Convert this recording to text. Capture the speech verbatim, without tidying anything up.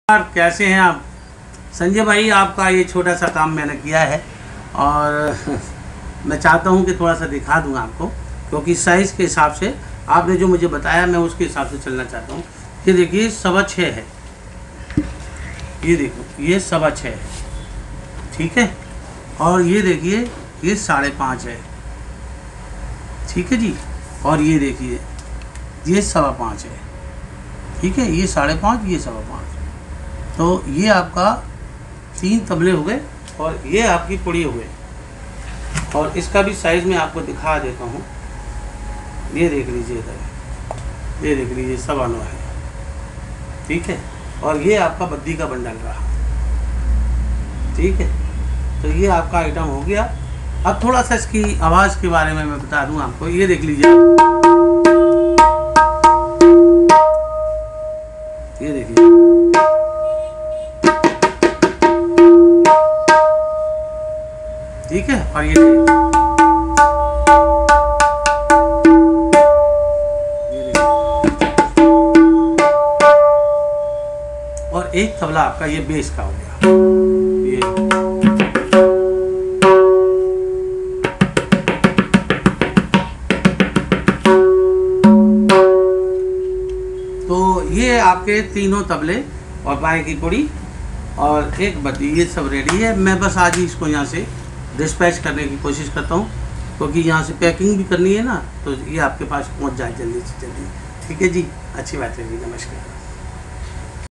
यार कैसे हैं आप संजय भाई। आपका ये छोटा सा काम मैंने किया है और मैं चाहता हूँ कि थोड़ा सा दिखा दूँ आपको, क्योंकि साइज़ के हिसाब से आपने जो मुझे बताया मैं उसके हिसाब से चलना चाहता हूँ। ये देखिए सवा छः है, ये देखो ये सवा छः है, ठीक है। और ये देखिए ये साढ़े पाँच है, ठीक है जी। और ये देखिए ये सवा पाँच है, ठीक है। ये साढ़े पाँच, ये सवा पाँच, तो ये आपका तीन तबले हो गए और ये आपकी पुड़ी हो गई। और इसका भी साइज़ मैं आपको दिखा देता हूँ। ये देख लीजिए इधर, ये देख लीजिए सवा नौ है, ठीक है। और ये आपका बद्दी का बंडल रहा, ठीक है। तो ये आपका आइटम हो गया। अब थोड़ा सा इसकी आवाज़ के बारे में मैं बता दूं आपको। ये देख लीजिए, ये देखिए, ठीक है। और ये और एक तबला आपका ये बेस का हो गया, ये तो ये आपके तीनों तबले और बाएं की कुड़ी और एक बद्दी, ये सब रेडी है। मैं बस आज ही इसको यहाँ से डिस्पैच करने की कोशिश करता हूँ, क्योंकि यहाँ से पैकिंग भी करनी है ना, तो ये आपके पास पहुँच जाए जल्दी से जल्दी, ठीक है जी। अच्छी बात है जी, नमस्कार।